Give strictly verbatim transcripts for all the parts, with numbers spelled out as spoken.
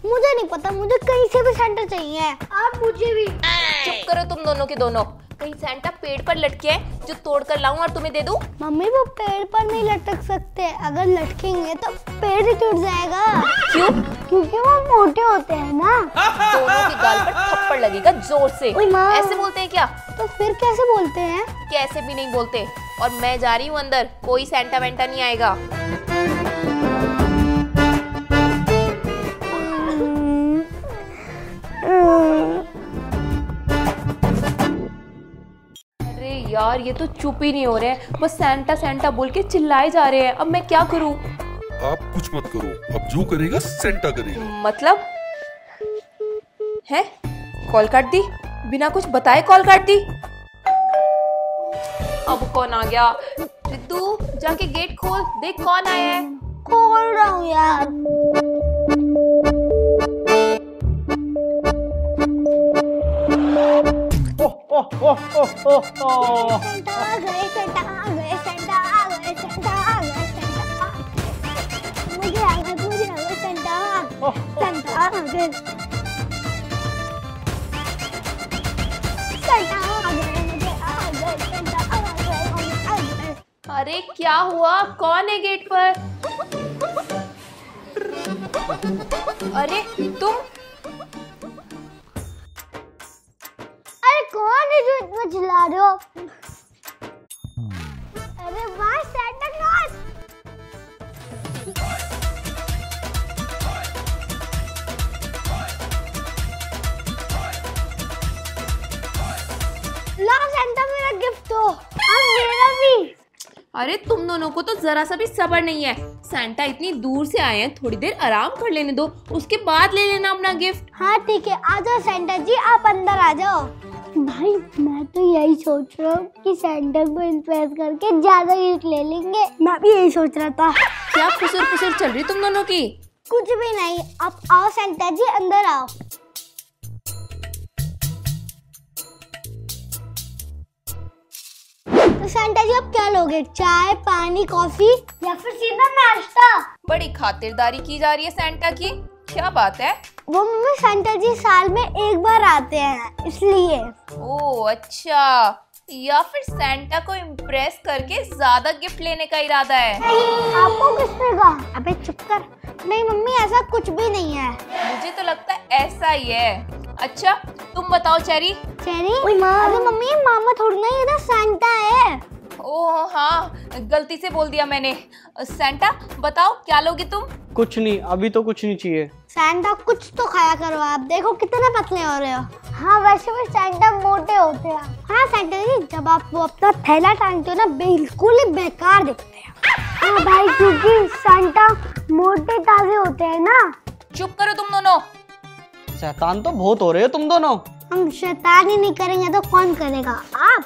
मुझे नहीं पता, मुझे कहीं से भी सेंटा चाहिए। आप मुझे भी। चुप करो तुम दोनों के दोनों। कहीं सेंटा पेड़ पर लटके हैं जो तोड़ कर लाऊं और तुम्हें दे दूं? मम्मी वो पेड़ पर नहीं लटक सकते, अगर लटकेंगे तो पेड़ ही टूट जाएगा। क्यों? क्योंकि वो मोटे होते हैं ना। दोनों की गाल पर थप्पड़ लगेगा जोर से। ऐसे बोलते हैं क्या? तो फिर कैसे बोलते हैं? कैसे भी नहीं बोलते। और मैं जा रही हूँ अंदर, कोई सेंटा वेंटा नहीं आएगा। अरे यार ये तो चुप ही नहीं हो रहे हैं, बस सेंटा सेंटा बोल के चिल्लाए जा रहे हैं। अब मैं क्या करूँ? आप कुछ मत करो, अब जो करेगा सेंटा करेगा। मतलब है? कॉल काट दी, बिना कुछ बताए कॉल काट दी। अब कौन आ गया? रिद्धू जाके गेट खोल, देख कौन आया है। खोल रहा हूँ यार। ओह ओह ओह ओह ओह। सेंटा आ गए, सेंटा आ गए, सेंटा आ गए, सेंटा आ गए, सेंटा आ गए। मुझे आ गए, मुझे आ गए, सेंटा आ गए, सेंटा आ गए, सेंटा आ गए, मुझे आ गए, सेंटा आ गए, मुझे आ गए। अरे क्या हुआ? कौन है गेट पर? अरे तुम? अरे कौन है जो इतना चिल्ला रहे हो? अरे वाह सेंटा क्लॉज। ला सेंटा मेरा गिफ्ट हो, अब मेरा भी। अरे तुम दोनों को तो जरा सा भी सब्र नहीं है। सेंटा इतनी दूर से आए हैं, थोड़ी देर आराम कर लेने दो, उसके बाद ले लेना अपना गिफ्ट। हाँ ठीक है, आ जाओ सेंटा जी, आप अंदर आ जाओ। भाई मैं तो यही सोच रहा हूँ कि सेंटा को इम्प्रेस करके ज्यादा गिफ्ट ले लेंगे। मैं भी यही सोच रहा था। क्या फुसुर फुसुर चल रही तुम दोनों की? कुछ भी नहीं, आप आओ सेंटा जी, अंदर आओ। तो सेंटा जी आप क्या लोगे? चाय, पानी, कॉफी या फिर सीधा नाश्ता? बड़ी खातिरदारी की जा रही है सेंटा की, क्या बात है? वो मम्मी सेंटा जी साल में एक बार आते हैं इसलिए। ओह अच्छा, या फिर सेंटा को इम्प्रेस करके ज्यादा गिफ्ट लेने का इरादा है? नहीं, आपको किसने कहा? अबे चुप कर। नहीं मम्मी ऐसा कुछ भी नहीं है। मुझे तो लगता है ऐसा ही है। अच्छा तुम बताओ चेरी। चेरी? अरे मम्मी मामा थोड़ी ना, ये तो सेंटा है। ओह हाँ, गलती से बोल दिया मैंने। सेंटा बताओ क्या लोगे तुम? कुछ नहीं, अभी तो कुछ नहीं चाहिए। सेंटा कुछ तो खाया करो, आप देखो कितने पतले हो रहे हो। हाँ वैसे भी सेंटा मोटे होते हैं। हाँ सेंटा जी जब आप वो अपना थैला टांगते हो ना, बिल्कुल ही बेकार दिखते हैं। हाँ भाई, क्योंकि सेंटा मोटे ताजे होते हैं ना। चुप करो तुम दोनों। शैतान तो बहुत हो रहे हो तुम दोनों। हम शैतानी नहीं करेंगे तो कौन करेगा? आप।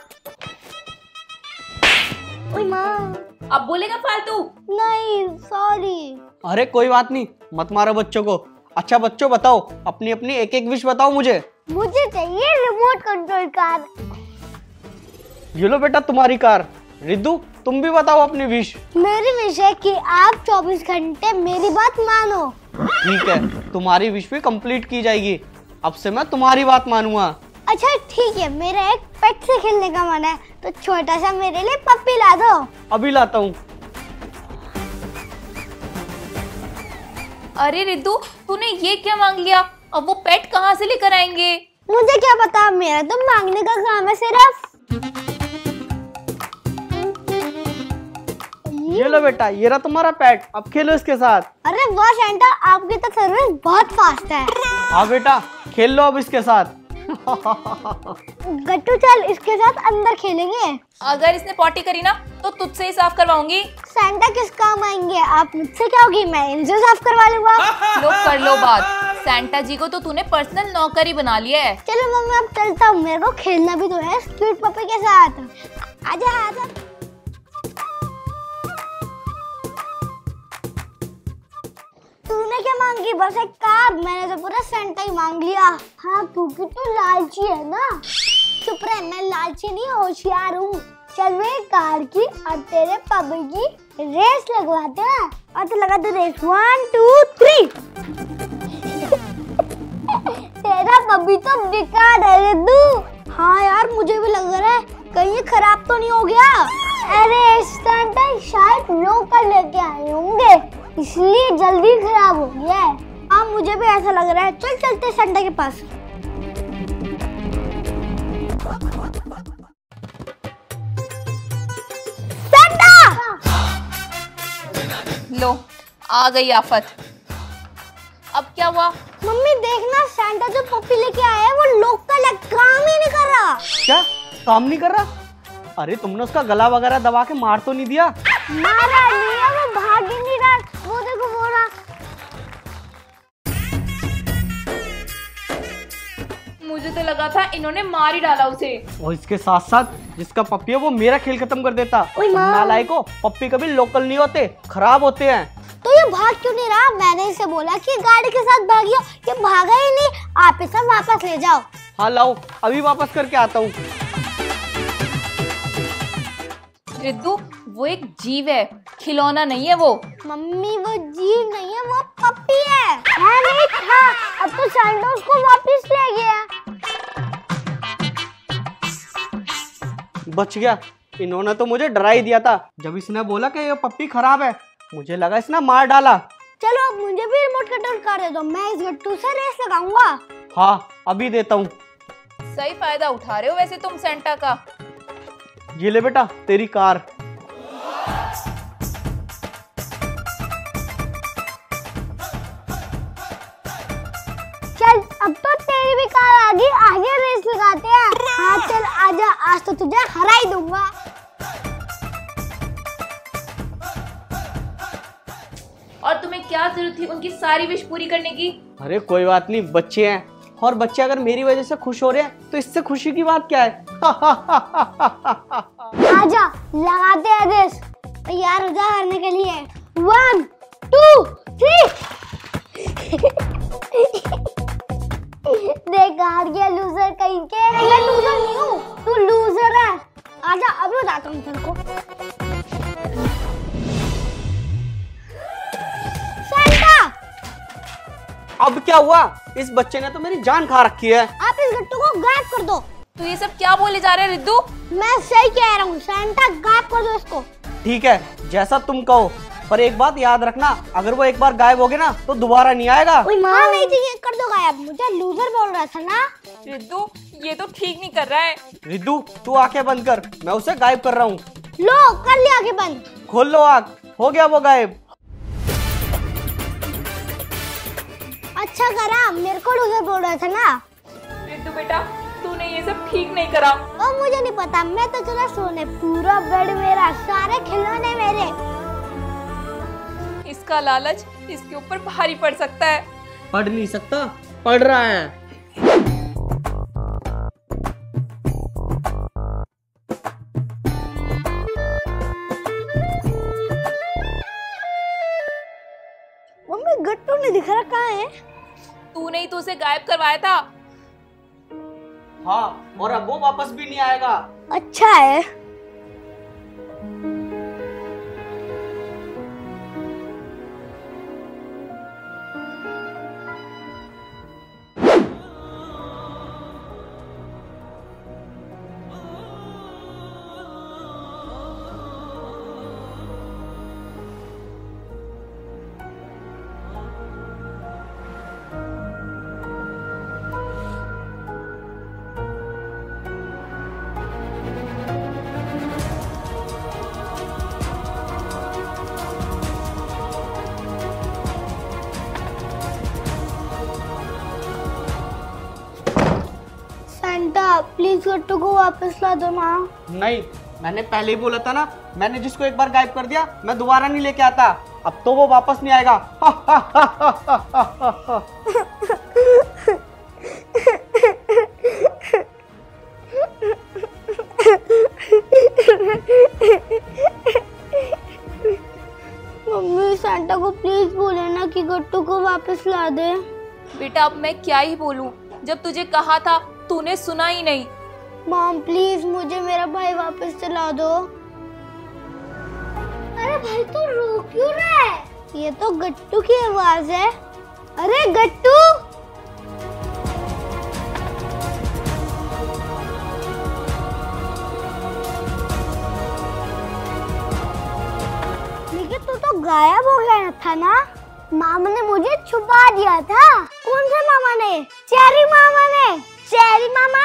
ओए माँ। अब बोलेगा फालतू? नहीं सॉरी। अरे कोई बात नहीं, मत मारो बच्चों को। अच्छा बच्चों बताओ, अपनी अपनी एक एक विश बताओ मुझे। मुझे चाहिए रिमोट कंट्रोल कार। ये लो बेटा तुम्हारी कार। रिद्धू तुम भी बताओ अपनी विश। मेरी विश है कि आप चौबीस घंटे मेरी बात मानो। ठीक है, तुम्हारी विश भी कंप्लीट की जाएगी। अब से मैं तुम्हारी बात मानूंगा। अच्छा ठीक है, मेरा एक पेट से खेलने का मन है, तो छोटा सा मेरे लिए पप्पी ला दो। अभी लाता हूँ। अरे रिद्धू तूने ये क्या मांग लिया? अब वो पेट कहाँ से लेकर आएंगे? मुझे क्या पता, मेरा तो मांगने का काम है सिर्फ। ये लो बेटा, ये रहा तुम्हारा पेट, अब खेलो इसके साथ। अरे वाह सेंटा, आपकी तो सर्विस बहुत फास्ट है। हाँ बेटा खेल लो अब इसके साथ। गट्टू चल इसके साथ अंदर खेलेंगे। अगर इसने पॉटी करी ना तो तुझसे ही साफ करवाऊंगी। सेंटा किस काम आएंगे? आप मुझसे क्या होगी, मैं इनसे साफ करवा लूंगा। लो कर लो बात। सेंटा जी को तो तूने पर्सनल नौकरी बना लिया है। चलो मम्मी अब चलता हूँ, मेरे को खेलना भी तो है क्यूट पप्पी के साथ। आजा आजा। तूने क्या मांगी? बस एक कार। मैंने तो पूरा सेंटा ही मांग लिया। हाँ क्योंकि तू लालची है ना। चुप रह, मैं लालची नहीं होशियार हूँ। चल मेरी कार की और तेरे पप्पी की रेस लगवाते हैं। और तो लगा दो रेस, वन टू थ्री। अभी तो बेकार है रिद्धू। हाँ यार मुझे भी लग रहा है कहीं ये खराब तो नहीं हो गया। अरे सेंटा शायद लोकल लेके आए होंगे इसलिए जल्दी खराब हो गया है। हाँ मुझे भी ऐसा लग रहा है। चल चलते सेंटा के पास। सेंटा! लो आ गई आफत। अब क्या हुआ? मम्मी देखना सेंटा जो पप्पी लेके आया है वो लोकल है, काम ही नहीं कर रहा। क्या काम नहीं कर रहा? अरे तुमने उसका गला वगैरह दबा के मार तो नहीं दिया? मारा नहीं है, वो भाग ही नहीं रहा। वो देखो वो रहा। मुझे तो लगा था इन्होंने मार ही डाला उसे। और इसके साथ साथ जिसका पप्पी है वो मेरा खेल खत्म कर देता। नालायको, पप्पी कभी लोकल नहीं होते, खराब होते हैं। तो ये भाग क्यों नहीं रहा? मैंने इसे बोला कि गाड़ी के साथ भागियो, ये भागा ही नहीं। आप इसे वापस ले जाओ। हाँ लाओ, अभी वापस करके आता हूँ। रिद्धू वो एक जीव है, खिलौना नहीं है वो। मम्मी वो जीव नहीं है, वो पप्पी है। है नहीं था, अब तो सेंटा उसको वापस ले गया। बच गया। इन्होंने तो मुझे डरा ही दिया था जब इसने बोला कि ये पप्पी खराब है। मुझे लगा इसने मार डाला। चलो अब मुझे भी रिमोट कंट्रोल कर दे दो, मैं इस गट्टू से रेस लगाऊंगा। हाँ अभी देता हूँ। सही फायदा उठा रहे हो वैसे तुम सेंटा का। ये ले बेटा तेरी कार। चल अब तो तेरी भी कार आ गई, आगे रेस लगाते हैं। हाँ चल आजा, आज तो तुझे हरा ही दूंगा। और तुम्हें क्या जरूरत थी उनकी सारी विश पूरी करने की? अरे कोई बात नहीं, बच्चे हैं, और बच्चे अगर मेरी वजह से खुश हो रहे हैं तो इससे खुशी की बात क्या है। आजा लगाते हैं रेस। तैयार हो जा करने के लिए। One two three. देख हार गया लूजर कहीं के। मैं लूजर नहीं हूँ, तू लूजर है। आजा अब बताता हूँ तेरे को। सेंटा! अब क्या हुआ? इस बच्चे ने तो मेरी जान खा रखी है। आप इस गट्टू को गायब कर दो। तू ये सब क्या बोले जा रहे हैं रिद्धू? मैं सही कह रहा हूँ, सेंटा गायब कर दो इसको। ठीक है जैसा तुम कहो, पर एक बात याद रखना, अगर वो एक बार गायब हो गया ना तो दोबारा नहीं आएगा। हाँ नहीं चाहिए, कर दो गायब। मुझे लूजर बोल रहा था ना। रिद्धू ये तो ठीक नहीं कर रहा है। रिद्धू तू आंखें बंद कर, मैं उसे गायब कर रहा हूँ। लो कर लिया आंखें बंद। खोल लो आँख, हो गया वो गायब। अच्छा करा, मेरे को लूजर बोल रहा था ना। रिद्धू बेटा तूने ये सब ठीक नहीं करा। ओ मुझे नहीं पता, मैं तो चला सोने। पूरा बेड मेरा, सारे खिलौने मेरे। इसका लालच इसके ऊपर भारी पड़ सकता है। पढ़ नहीं सकता, पढ़ रहा है। मम्मी गट्टू नहीं दिख रहा, कहाँ है? तूने ही तो उसे गायब करवाया था। हाँ और अब वो वापस भी नहीं आएगा। अच्छा है। प्लीज गट्टू को वापस ला दो ना। नहीं, मैंने पहले ही बोला था ना, मैंने जिसको एक बार गायब कर दिया मैं दोबारा नहीं लेके आता। अब तो वो वापस नहीं आएगा। मम्मी सेंटा को प्लीज बोले ना कि गट्टू को वापस ला दे। बेटा अब मैं क्या ही बोलूं, जब तुझे कहा था तूने सुना ही नहीं। मॉम प्लीज मुझे मेरा भाई वापस दिला दो। अरे भाई तो रो क्यों रहा है? ये तो गट्टू की आवाज है। अरे गट्टू! था ना, मामा ने मुझे छुपा दिया था। कौन से मामा ने? चेरी मामा ने। चेरी मामा?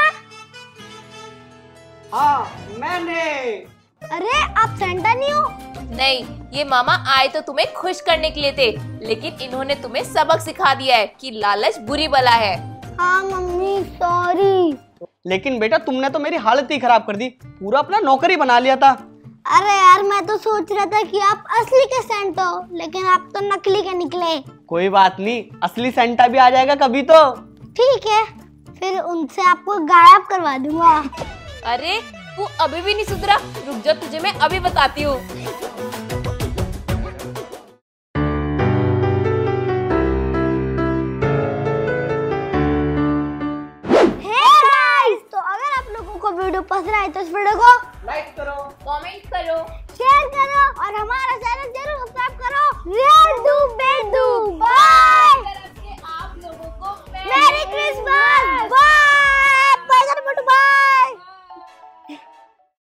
हाँ मैंने। अरे आप सेंटा नहीं हो? नहीं, ये मामा आए तो तुम्हें खुश करने के लिए थे, लेकिन इन्होंने तुम्हें सबक सिखा दिया है कि लालच बुरी बला है। हाँ मम्मी सॉरी। लेकिन बेटा तुमने तो मेरी हालत ही खराब कर दी, पूरा अपना नौकरी बना लिया था। अरे यार मैं तो सोच रहा था कि आप असली के सेंटा हो, लेकिन आप तो नकली के निकले। कोई बात नहीं, असली सेंटा भी आ जाएगा कभी तो। ठीक है, फिर उनसे आपको गायब करवा दूंगा। अरे तू अभी भी नहीं सुधरा, रुक जा, तुझे मैं अभी बताती हूँ। तो अगर आप लोगों को वीडियो पसंद आए तो इस वीडियो को लाइक करो, कमेंट करो, शेयर करो और हमारा चैनल